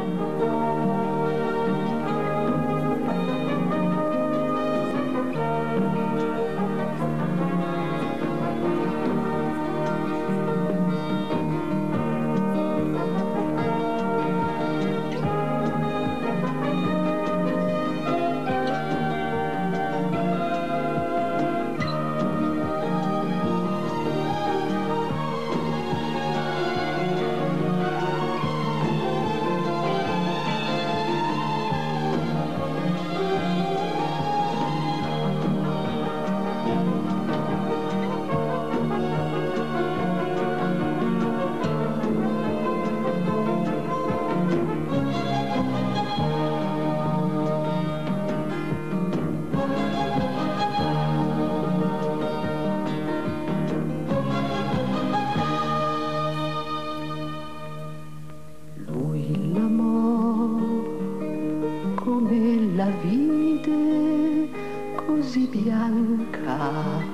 La vide così bianca,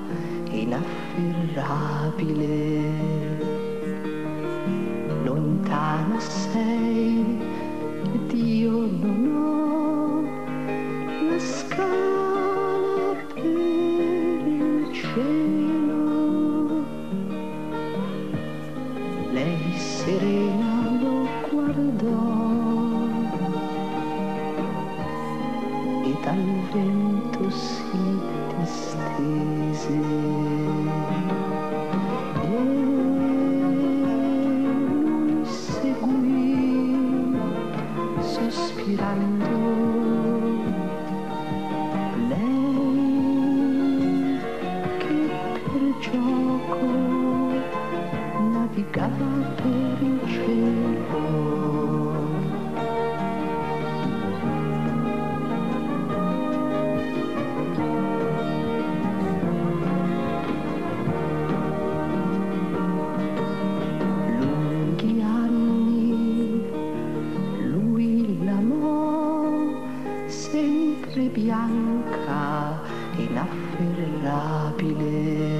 inafferrabile. Lontana sei ed io non ho la scala per il cielo. Lei serena lo guardò e dal vento si distese e lui seguì sospirando. Lei che per gioco navigava per il cielo. Sempre bianca, inafferrabile.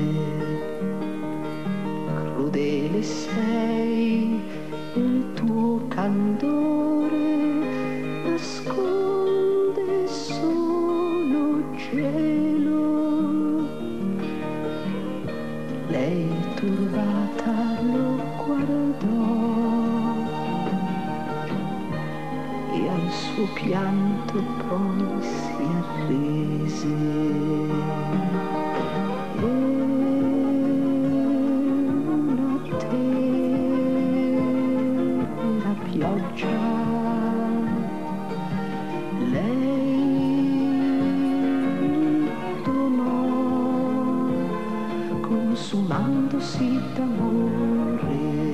Crudele sei, il tuo candore nasconde solo gelo. Lei turbata lo guardò e al suo pianto poi si arrese. E una tenera pioggia lei donò, consumandosi d'amore.